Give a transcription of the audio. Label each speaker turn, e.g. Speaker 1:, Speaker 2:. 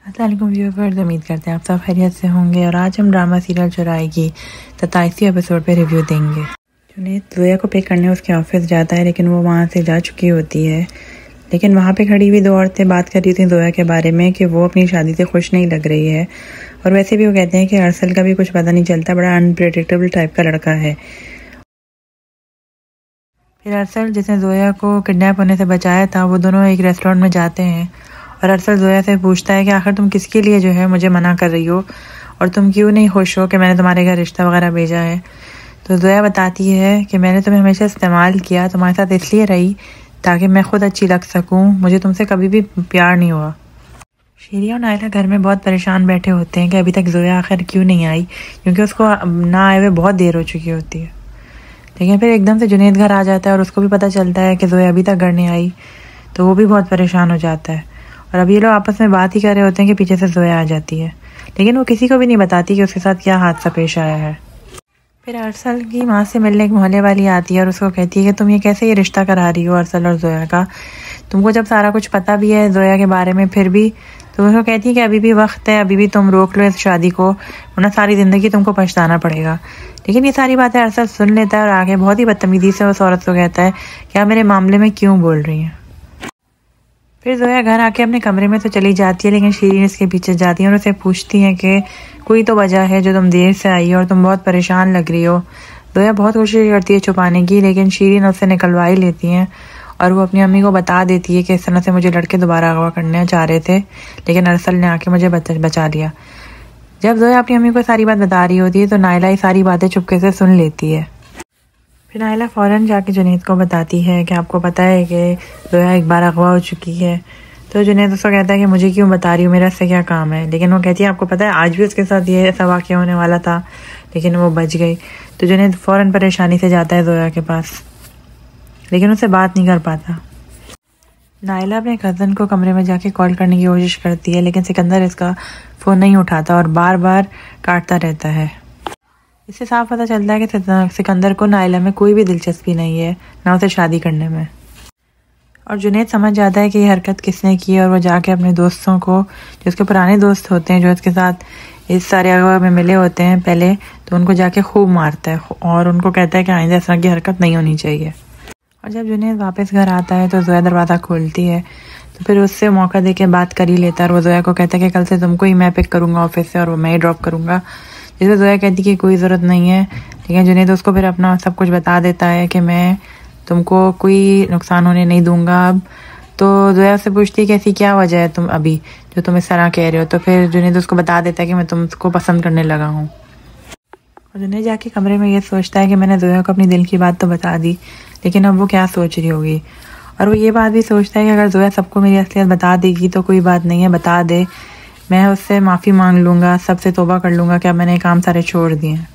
Speaker 1: अस्सलाम वालेकुम व्यूअर्स, उम्मीद करते हैं आप सब खैरियत से होंगे। और आज हम ड्रामा सीरियल चुराई की 27वें एपिसोड पे रिव्यू देंगे। जुनैद ज़ोया को पिक करने उसके ऑफिस जाता है, लेकिन वो वहाँ से जा चुकी होती है। लेकिन वहाँ पे खड़ी हुई दो औरतें बात कर रही थी ज़ोया के बारे में कि वो अपनी शादी से खुश नहीं लग रही है। और वैसे भी वो कहते हैं कि अरसल का भी कुछ पता नहीं चलता, बड़ा अनप्रेडिक्टेबल टाइप का लड़का है। फिर अरसल, जिसने ज़ोया को किडनैप होने से बचाया था, वो दोनों एक रेस्टोरेंट में जाते हैं। और अरसल ज़ोया से पूछता है कि आखिर तुम किसके लिए जो है मुझे मना कर रही हो, और तुम क्यों नहीं खुश हो कि मैंने तुम्हारे घर रिश्ता वगैरह भेजा है। तो ज़ोया बताती है कि मैंने तुम्हें हमेशा इस्तेमाल किया, तुम्हारे साथ इसलिए रही ताकि मैं खुद अच्छी लग सकूं, मुझे तुमसे कभी भी प्यार नहीं हुआ। शीरिया और नायला घर में बहुत परेशान बैठे होते हैं कि अभी तक ज़ोया आखिर क्यों नहीं आई, क्योंकि उसको ना आए हुए बहुत देर हो चुकी होती है। लेकिन फिर एकदम से जुनैद घर आ जाता है और उसको भी पता चलता है कि ज़ोया अभी तक घर नहीं आई, तो वो भी बहुत परेशान हो जाता है। और अब ये लोग आपस में बात ही कर रहे होते हैं कि पीछे से ज़ोया आ जाती है, लेकिन वो किसी को भी नहीं बताती कि उसके साथ क्या हादसा पेश आया है। फिर अरसल की माँ से मिलने एक मोहल्ले वाली आती है और उसको कहती है कि तुम ये कैसे ये रिश्ता करा रही हो अरसल और ज़ोया का, तुमको जब सारा कुछ पता भी है ज़ोया के बारे में फिर भी। तो उसको कहती है कि अभी भी वक्त है, अभी भी तुम रोक लो इस शादी को, वरना सारी ज़िंदगी तुमको पछताना पड़ेगा। लेकिन ये सारी बातें अरसल सुन लेता है और आगे बहुत ही बदतमीजी से उस औरत को कहता है कि आप मेरे मामले में क्यों बोल रही हैं। फिर ज़ोया घर आके अपने कमरे में तो चली जाती है, लेकिन शीरीन इसके पीछे जाती है और उसे पूछती है कि कोई तो वजह है जो तुम देर से आई हो और तुम बहुत परेशान लग रही हो। ज़ोया बहुत कोशिश करती है छुपाने की, लेकिन शीरीन उससे निकलवा ही लेती हैं और वो अपनी अम्मी को बता देती है कि इस तरह से मुझे लड़के दोबारा अगवा करने चाह रहे थे, लेकिन अरसल ने आके मुझे बचा लिया। जब ज़ोया अपनी अम्मी को सारी बात बता रही होती है तो नायला ये सारी बातें चुपके से सुन लेती है। फिर नायला फ़ौरन जाके जुनैद को बताती है कि आपको पता है कि ज़ोया एक बार अगवा हो चुकी है। तो जुनैद उसको कहता है कि मुझे क्यों बता रही हो, मेरा इससे क्या काम है। लेकिन वो कहती है आपको पता है आज भी उसके साथ ये ऐसा वाक़या होने वाला था, लेकिन वो बच गई। तो जुनैद फ़ौरन परेशानी से जाता है ज़ोया के पास, लेकिन उससे बात नहीं कर पाता। नायला अपने कज़न को कमरे में जाके कॉल करने की कोशिश करती है, लेकिन सिकंदर इसका फ़ोन नहीं उठाता और बार बार काटता रहता है। इससे साफ पता चलता है कि सिकंदर को नायला में कोई भी दिलचस्पी नहीं है, ना उसे शादी करने में। और जुनैद समझ जाता है कि ये हरकत किसने की है और वो जाके अपने दोस्तों को, जो उसके पुराने दोस्त होते हैं जो इसके साथ इस सारे अगवा में मिले होते हैं पहले, तो उनको जाके खूब मारता है और उनको कहता है कि आइंदा इस तरह की हरकत नहीं होनी चाहिए। और जब जुनैद वापस घर आता है तो ज़ोया दरवाज़ा खोलती है, तो फिर उससे मौका दे के बात कर ही लेता है और वो ज़ोया को कहता है कि कल से तुमको ही मैं पिक करूँगा ऑफिस से और वो मैं ही ड्रॉप करूँगा। जिससे ज़ोया कहती है कि कोई ज़रूरत नहीं है, लेकिन जुनैद उसको फिर अपना सब कुछ बता देता है कि मैं तुमको कोई नुकसान होने नहीं दूंगा अब। तो ज़ोया से पूछती है कि ऐसी क्या वजह है तुम अभी जो तुम इस तरह कह रहे हो। तो फिर जुनैद उसको बता देता है कि मैं तुमको पसंद करने लगा हूँ। और जुनैद जाके कमरे में ये सोचता है कि मैंने ज़ोया को अपनी दिल की बात तो बता दी, लेकिन अब वो क्या सोच रही होगी। और वो ये बात भी सोचता है कि अगर ज़ोया सबको मेरी असलियत बता देगी तो कोई बात नहीं है, बता दे, मैं उससे माफ़ी मांग लूँगा, सबसे तौबा कर लूँगा कि अब मैंने काम सारे छोड़ दिए हैं।